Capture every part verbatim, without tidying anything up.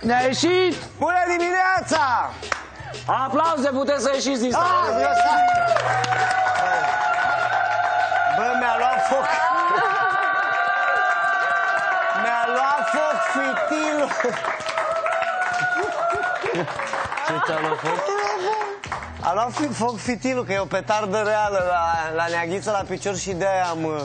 Ne-a ieșit! Bună dimineața! Aplauze, puteți să ieșiți din stare. Bă, mi-a luat foc. Mi-a luat foc fitilul. Ce ți-a luat foc? A luat foc fitilul, că e o petardă reală la, la Neaghiță la picior și de-aia am...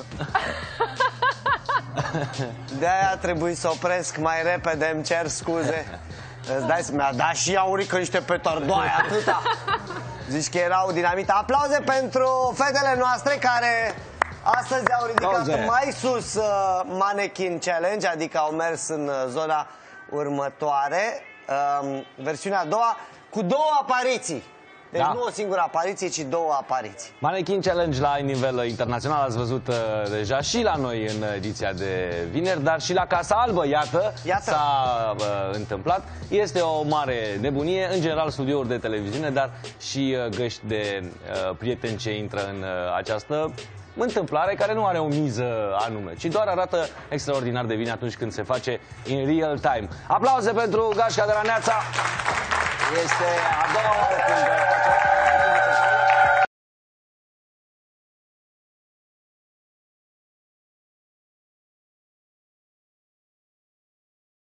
De-aia a trebuit să opresc mai repede, îmi cer scuze. Îți dai, mi-a dat și Aurică niște petardoaie, atâta. Zici că erau dinamite. Aplauze pentru fetele noastre care astăzi au ridicat Aplauze. mai sus uh, Mannequin Challenge, adică au mers în uh, zona următoare, uh, versiunea a doua, cu două apariții. Deci da. nu o singură apariție, ci două apariții. Mannequin Challenge la nivel internațional ați văzut uh, deja și la noi în ediția de vineri, dar și la Casa Albă, iată, iată. s-a uh, întâmplat. Este o mare nebunie, în general studiouri de televiziune, dar și uh, găști de uh, prieteni ce intră în uh, această întâmplare care nu are o miză anume, ci doar arată extraordinar de bine atunci când se face in real time. Aplauze pentru gașca de la Neața! Este a doua oară